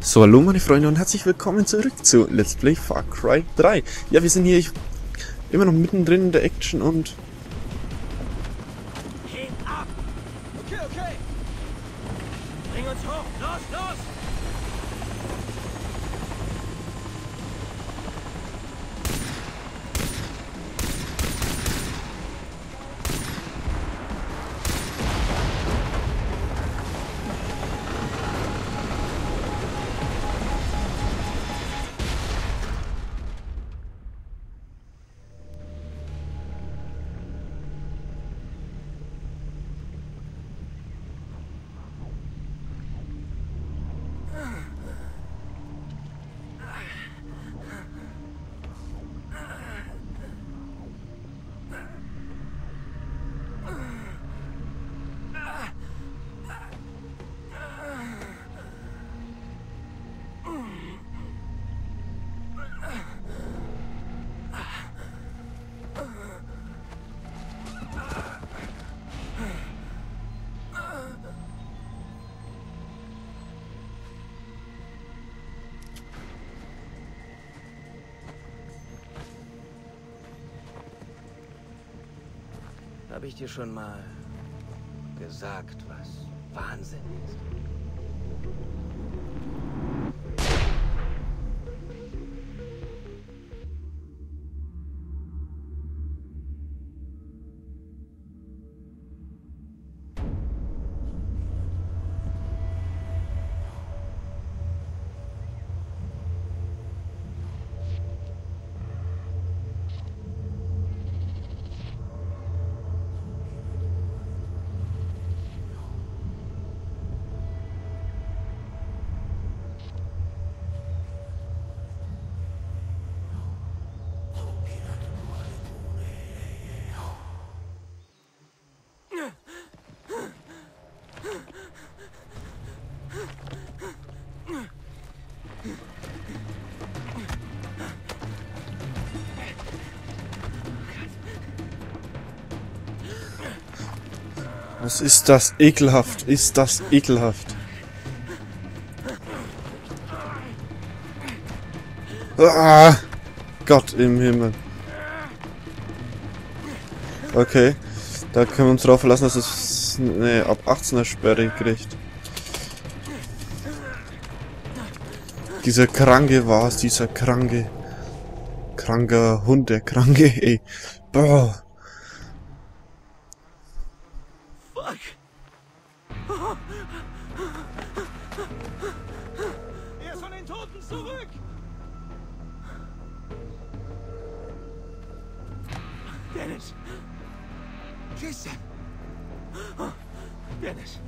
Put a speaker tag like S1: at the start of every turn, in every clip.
S1: So, hallo meine Freunde und herzlich willkommen zurück zu Let's Play Far Cry 3. Ja, wir sind hier immer noch mittendrin in der Action und...
S2: Heb ab! Okay, okay! Bring uns hoch! Los, los! Habe ich dir schon mal gesagt, was Wahnsinn ist?
S1: Was ist das ekelhaft? Ist das ekelhaft? Ah, Gott im Himmel. Okay, da können wir uns drauf verlassen, dass es eine ab 18er Sperre kriegt. Dieser Kranke war es, dieser kranker Hund, der Kranke, ey. Boah.
S2: Fuck! Er ist von den Toten zurück! Dennis!
S3: Jason,
S2: Dennis!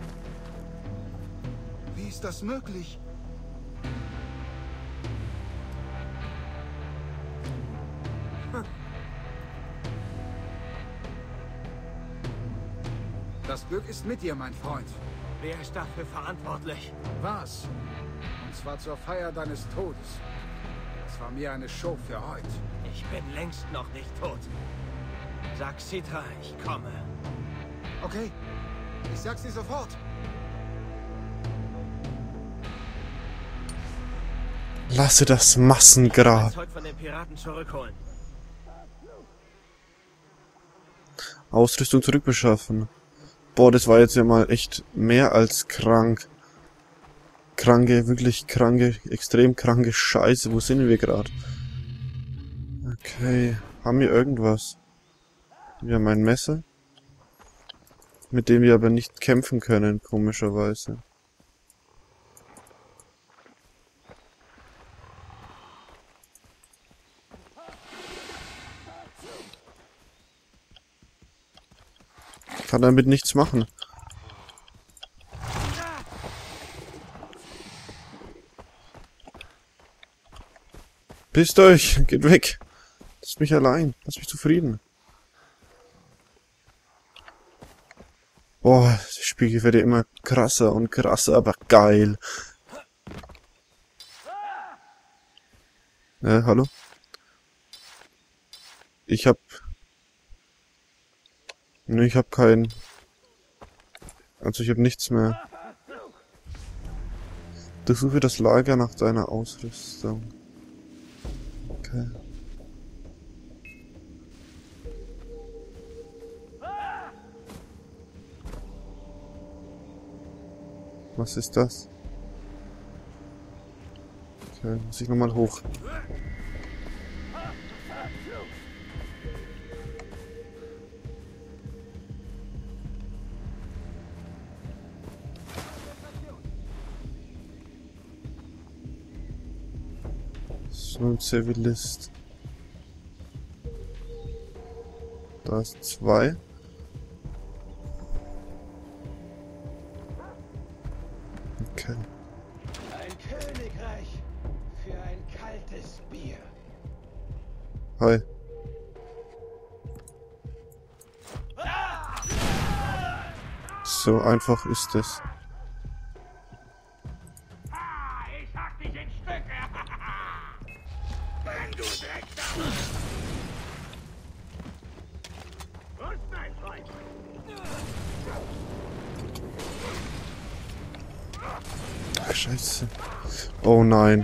S3: wie ist das möglich? Das Glück ist mit dir, mein Freund.
S2: Wer ist dafür verantwortlich?
S3: Was? Und zwar zur Feier deines Todes. Es war mir eine Show für heute.
S2: Ich bin längst noch nicht tot. Sag Citra, ich komme.
S3: Okay, ich sag's dir sofort.
S1: Lasse das Massengrab.
S2: Das Zeug von den Piraten zurückholen.
S1: Ausrüstung zurückbeschaffen. Boah, das war jetzt ja mal echt mehr als krank. Wirklich kranke, extrem kranke Scheiße. Wo sind wir gerade? Okay, haben wir irgendwas? Wir haben ein Messer, mit dem wir aber nicht kämpfen können, komischerweise. Kann damit nichts machen. Pisst euch, geht weg. Lasst mich allein, lasst mich zufrieden. Boah, das Spiel wird ja immer krasser und krasser, aber geil. Hallo? Ich hab keinen... Also ich habe nichts mehr. Durchsuche das Lager nach deiner Ausrüstung. Okay. Was ist das? Okay, muss ich nochmal hoch. So ein Zivilist. Da ist 2. Okay.
S4: Ein Königreich für ein kaltes Bier.
S1: Hi. So einfach ist es.
S4: Ich hack dich in Stücke. Brenn, du Drecksau. Und mein Freund.
S1: Ach, Scheiße. Oh nein.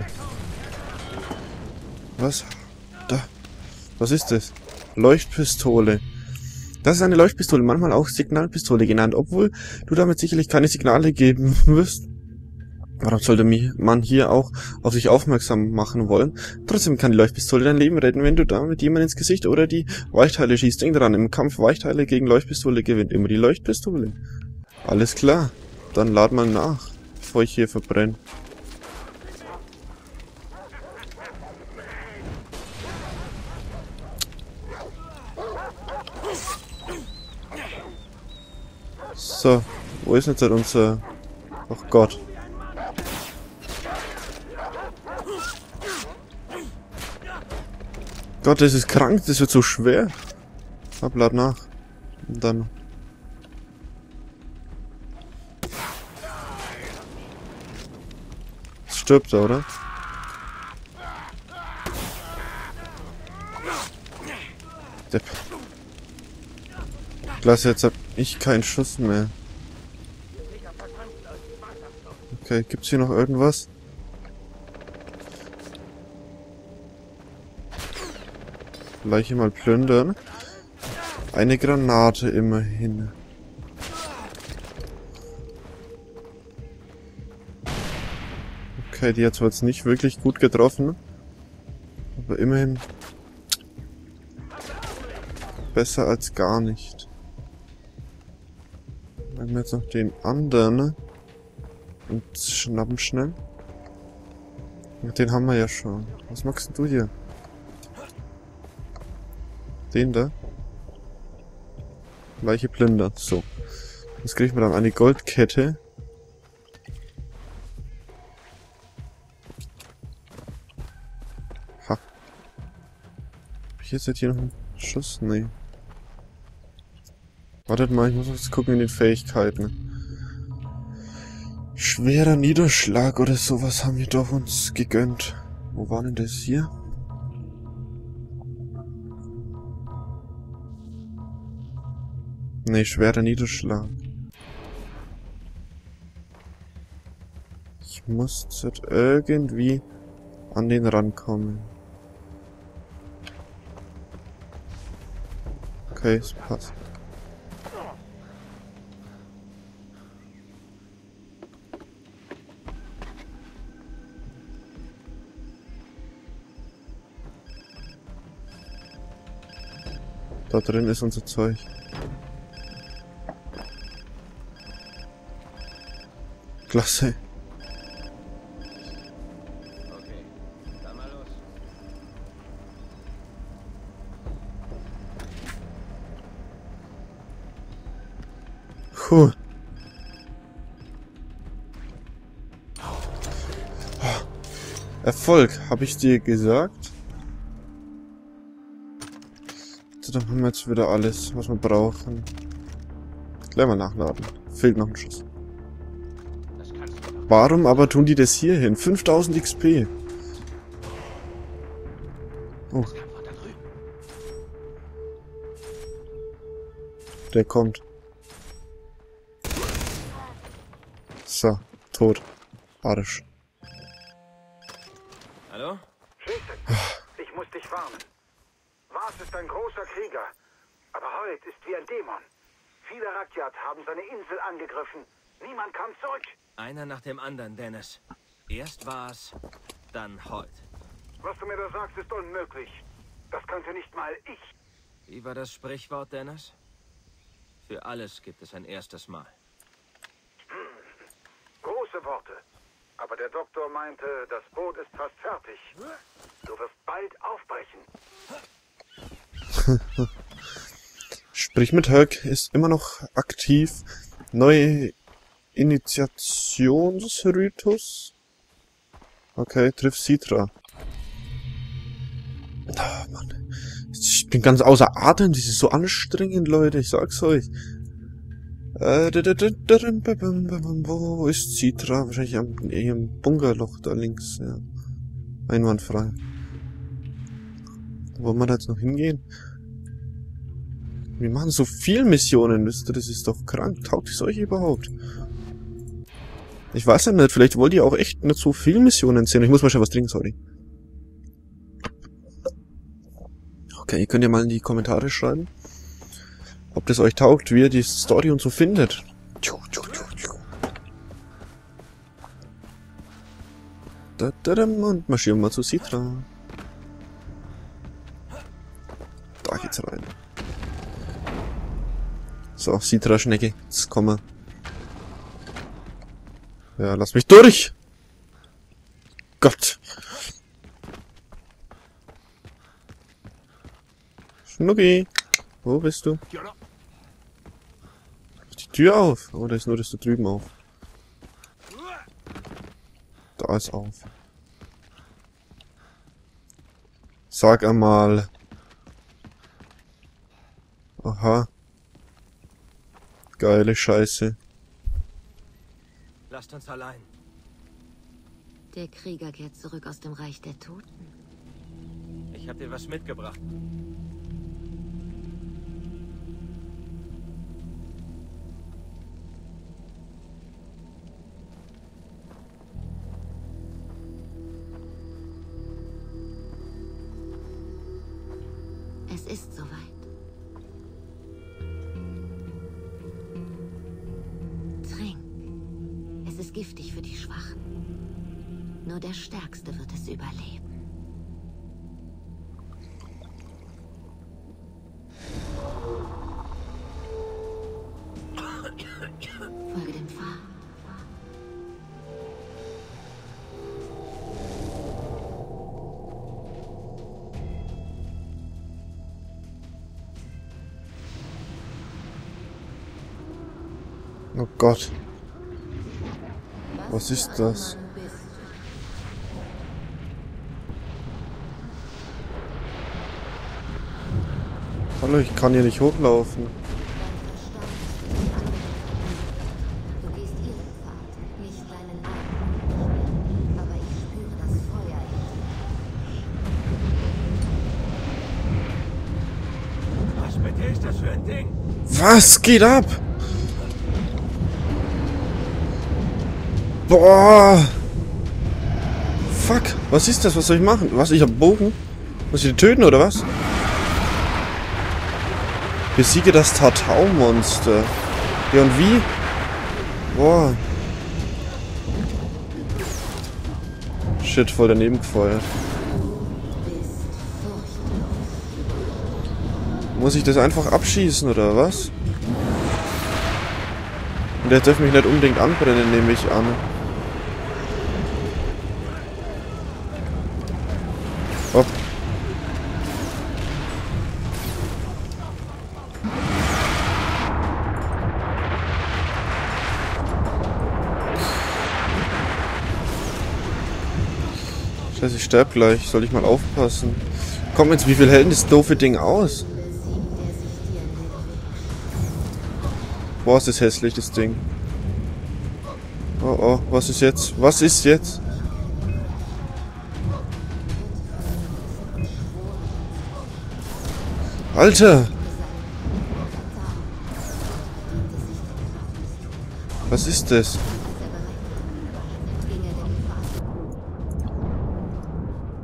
S1: Was? Da. Was ist das? Leuchtpistole. Das ist eine Leuchtpistole, manchmal auch Signalpistole genannt, obwohl du damit sicherlich keine Signale geben wirst. Warum sollte man hier auch auf sich aufmerksam machen wollen? Trotzdem kann die Leuchtpistole dein Leben retten, wenn du damit jemand ins Gesicht oder die Weichteile schießt. Denk dran, im Kampf Weichteile gegen Leuchtpistole gewinnt immer die Leuchtpistole. Alles klar. Dann lad mal nach, bevor ich hier verbrenne. So, wo ist jetzt unser... Ach Gott. Gott, das ist krank, das wird so schwer. Lad nach. Und dann... Jetzt stirbt er, oder? Depp. Klasse, jetzt hab ich keinen Schuss mehr. Okay, gibt's hier noch irgendwas? Leiche mal plündern. Eine Granate immerhin. Okay, die hat zwar jetzt nicht wirklich gut getroffen. Aber immerhin besser als gar nicht. Nehmen wir jetzt noch den anderen und schnappen schnell. Den haben wir ja schon. Was magst du hier? Den da? Leiche plündern. So. Jetzt kriegen wir dann eine Goldkette. Ha. Hab ich jetzt hier noch einen Schuss? Nee. Wartet mal, ich muss jetzt gucken in den Fähigkeiten. Schwerer Niederschlag oder sowas haben wir doch uns gegönnt. Wo war denn das hier? Nee, schwerer Niederschlag. Ich muss jetzt irgendwie an den rankommen. Okay, es passt. Da drin ist unser Zeug. Klasse.
S4: Okay, dann mal los.
S1: Puh. Erfolg, habe ich dir gesagt? Dann haben wir jetzt wieder alles, was wir brauchen. Gleich mal nachladen. Fehlt noch ein Schuss.
S4: Das kannst du doch.
S1: Warum aber tun die das hier hin? 5000 XP. Oh,
S4: Das kam von da drüben.
S1: der kommt. So, tot. Arsch.
S4: Hallo?
S3: Jason, ich muss dich warnen. Vars ist ein großer Krieger, aber Hoyt ist wie ein Dämon. Viele Rakyat haben seine Insel angegriffen. Niemand kam zurück.
S2: Einer nach dem anderen, Dennis. Erst war's, dann Hoyt.
S3: Was du mir da sagst, ist unmöglich. Das könnte nicht mal ich.
S2: Wie war das Sprichwort, Dennis? Für alles gibt es ein erstes Mal.
S3: Große Worte. Aber der Doktor meinte, das Boot ist fast fertig. Du wirst bald aufbrechen.
S1: Sprich mit Höck, ist immer noch aktiv. Neue Initiationsritus. Okay, triff Citra. Oh, Mann. Ich bin ganz außer Atem, das ist so anstrengend, Leute, ich sag's euch. Wo ist Citra? Wahrscheinlich in ihrem Bunkerloch da links, ja. Einwandfrei. Wo wollen wir da jetzt noch hingehen? Wir machen so viel Missionen, wisst ihr, das ist doch krank. Taugt es euch überhaupt? Ich weiß ja nicht, vielleicht wollt ihr auch echt nicht so viel Missionen sehen. Ich muss mal schon was trinken, sorry. Okay, ihr könnt ja mal in die Kommentare schreiben, ob das euch taugt, wie ihr die Story und so findet. Und marschieren wir zu Citra. Da geht's rein. So, Citra-Schnecke, jetzt kommen wir. Ja, lass mich durch! Gott! Schnucki! Wo bist du? Ist die Tür auf? Oder ist nur das da drüben auf? Da ist auf. Sag einmal. Aha. Geile Scheiße.
S2: Lasst uns allein.
S5: Der Krieger kehrt zurück aus dem Reich der Toten.
S2: Ich hab dir was mitgebracht.
S5: Es ist soweit. Trink. Es ist giftig für die Schwachen. Nur der Stärkste wird es überleben. Folge dem Pfad.
S1: Oh Gott. Was ist das? Hallo, ich kann hier nicht hochlaufen.
S5: Du gehst ihren Pfad, nicht deinen eigenen. Aber ich spüre das Feuer in dir.
S2: Was bitte ist das für ein Ding?
S1: Was geht ab? Boah! Fuck! Was ist das? Was soll ich machen? Was? Ich hab Bogen? Muss ich die töten, oder was? Besiege das Tartau-Monster. Ja, und wie? Boah. Shit, voll daneben gefeuert. Muss ich das einfach abschießen, oder was? Und der darf mich nicht unbedingt anbrennen, nehme ich an. Hopp. Scheiße, ich sterb gleich. Soll ich mal aufpassen? Komm jetzt, wie viel hält denn das doofe Ding aus? Boah, ist das hässlich, das Ding. Oh, oh, was ist jetzt? Was ist jetzt? Alter! Was ist das?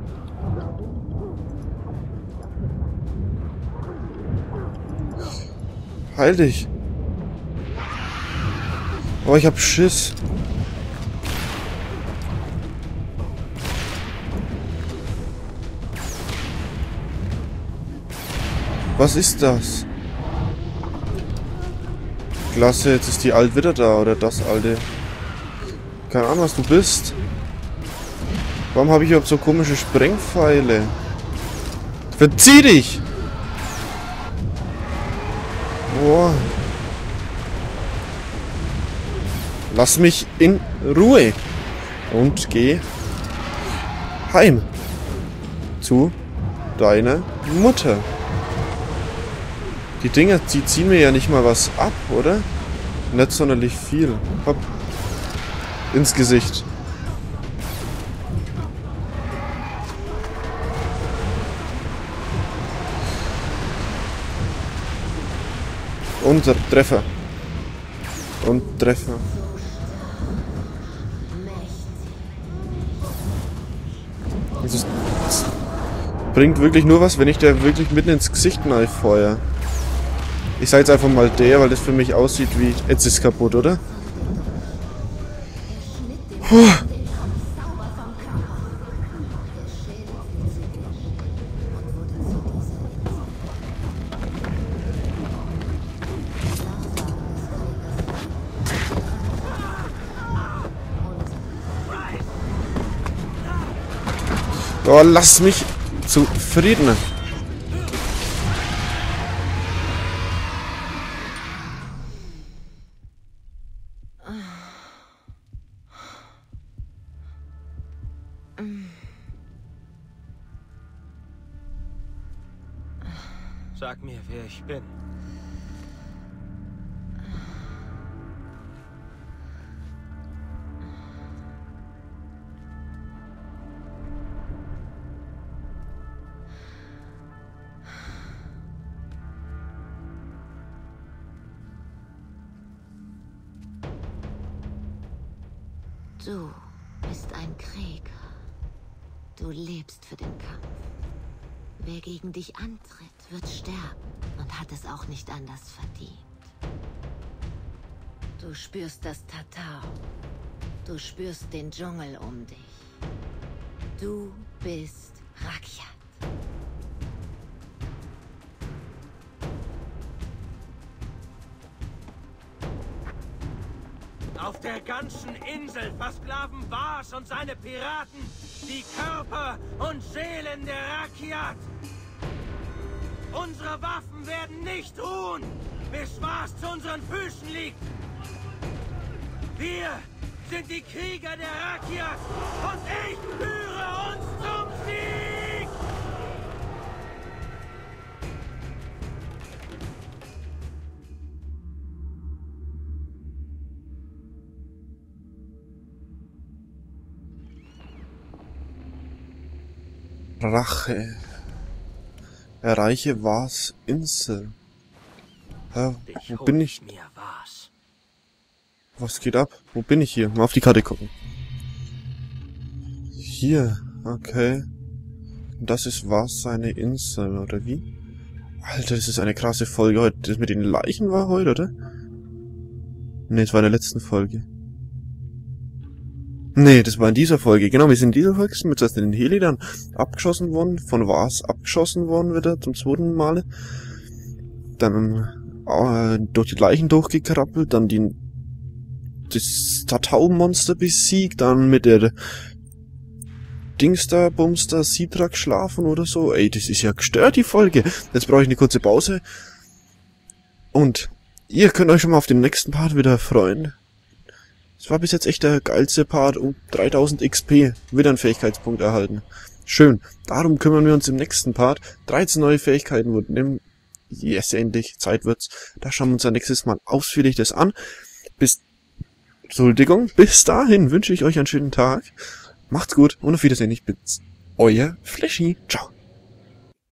S1: Heil dich. Oh, ich hab Schiss. Was ist das? Klasse, jetzt ist die Alt wieder da, oder das Alte. Keine Ahnung, was du bist. Warum habe ich überhaupt so komische Sprengpfeile? Verzieh dich! Boah. Lass mich in Ruhe. Und geh heim. Zu deiner Mutter. Die Dinger, die ziehen mir ja nicht mal was ab, oder? Nicht sonderlich viel. Hopp. Ins Gesicht. Und Treffer. Und Treffer. Das bringt wirklich nur was, wenn ich der wirklich mitten ins Gesicht knife feuer. Ich sag jetzt einfach mal der, weil das für mich aussieht wie... Jetzt ist es kaputt, oder? Puh. Oh, lass mich zufrieden.
S2: Sag mir, wer ich bin.
S5: Du bist ein Krieger. Du lebst für den Kampf. Wer gegen dich antritt, wird sterben und hat es auch nicht anders verdient. Du spürst das Tatau. Du spürst den Dschungel um dich. Du bist Rakyat.
S2: Auf der ganzen Insel versklaven Vars und seine Piraten die Körper und Seelen der Rakyat. Unsere Waffen werden nicht ruhen, bis Vars zu unseren Füßen liegt. Wir sind die Krieger der Rakyat und ich führe uns zum Sieg!
S1: Rache. Erreiche Vars Insel. Wo bin ich?
S2: Mir Vars.
S1: Was geht ab? Wo bin ich hier? Mal auf die Karte gucken. Hier, okay. Das ist Vars seine Insel, oder wie? Alter, das ist eine krasse Folge heute. Das mit den Leichen war heute, oder? Ne, das war in der letzten Folge. Nee, das war in dieser Folge. Genau, wir sind in dieser Folge mit zuerst in den Heli dann abgeschossen worden, von Vars abgeschossen worden wieder zum zweiten Mal. Dann durch die Leichen durchgekrabbelt, dann das Tatau-Monster besiegt, dann mit der Dingster, Bumster, Sidra geschlafen oder so. Ey, das ist ja gestört, die Folge. Jetzt brauche ich eine kurze Pause. Und ihr könnt euch schon mal auf den nächsten Part wieder freuen. Das war bis jetzt echt der geilste Part, um 3000 XP. Wieder einen Fähigkeitspunkt erhalten. Schön. Darum kümmern wir uns im nächsten Part. 13 neue Fähigkeiten wurden nehmen. Yes, endlich. Zeit wird's. Da schauen wir uns dann nächstes Mal ausführlich das an. Bis dahin wünsche ich euch einen schönen Tag. Macht's gut und auf Wiedersehen. Ich bin's. Euer Flashy. Ciao.